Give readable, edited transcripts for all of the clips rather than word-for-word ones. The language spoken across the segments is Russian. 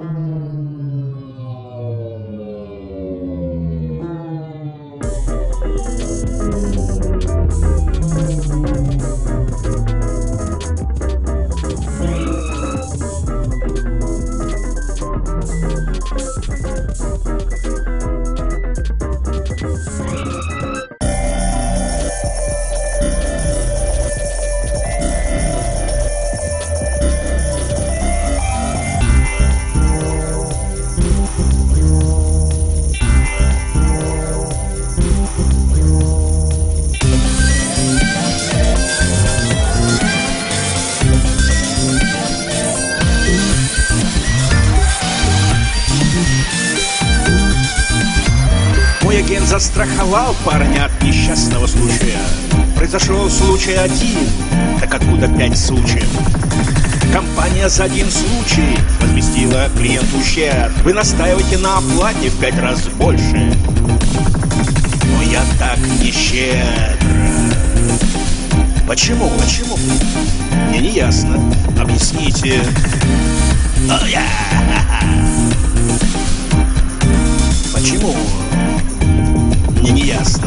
Агент застраховал парня от несчастного случая. Произошел случай один, так откуда 5 случаев? Компания за один случай возместила клиенту ущерб. Вы настаиваете на оплате в 5 раз больше. Но я так не щедр. Почему? Мне не ясно. Объясните. Почему? Мне не ясно.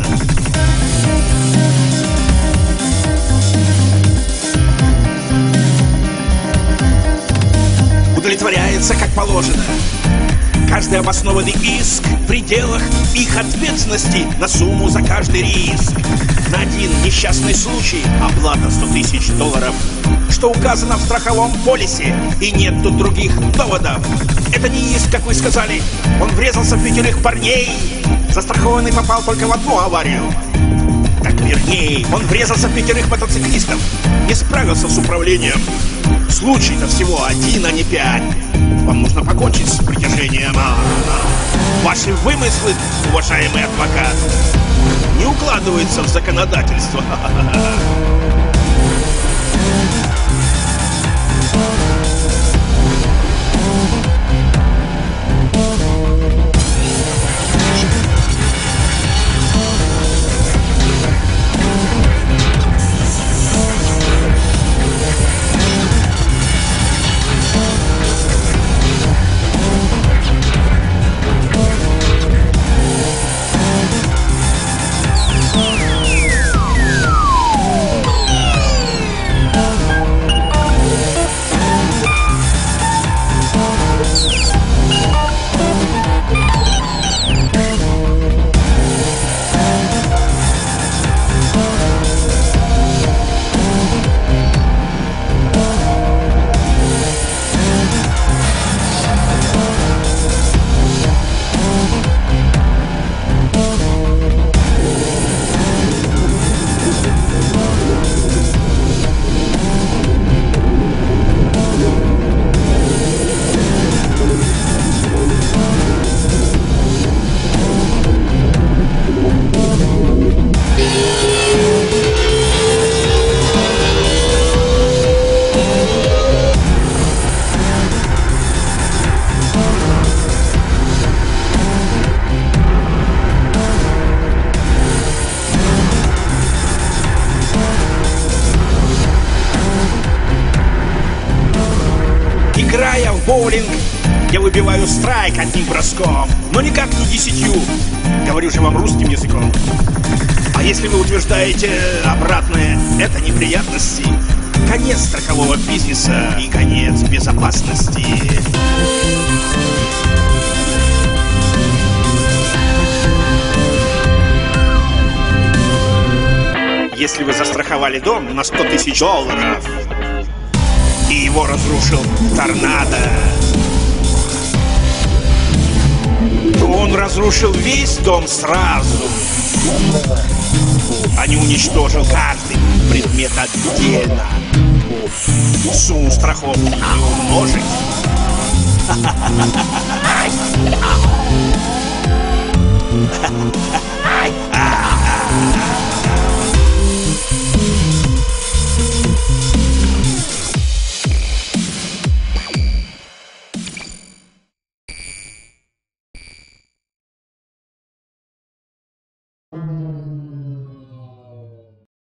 Удовлетворяется, как положено. Каждый обоснованный иск в пределах их ответственности на сумму за каждый риск. На один несчастный случай оплата $100 000, что указано в страховом полисе, и нет тут других доводов. Это не иск, как вы сказали. Он врезался в 5 парней. Застрахованный попал только в одну аварию. Так вернее, он врезался в 5 мотоциклистов. Не справился с управлением. Случай-то всего 1, а не 5. Вам нужно покончить с притяжением. Ваши вымыслы, уважаемый адвокат, не укладываются в законодательство. Играя в боулинг, я выбиваю страйк одним броском, но никак не 10. Говорю же вам русским языком. А если вы утверждаете обратное, это неприятности. Конец страхового бизнеса и конец безопасности. Если вы застраховали дом на $100 000, и его разрушил торнадо, то он разрушил весь дом сразу, а не уничтожил каждый предмет отдельно. Сумму страховки не умножить.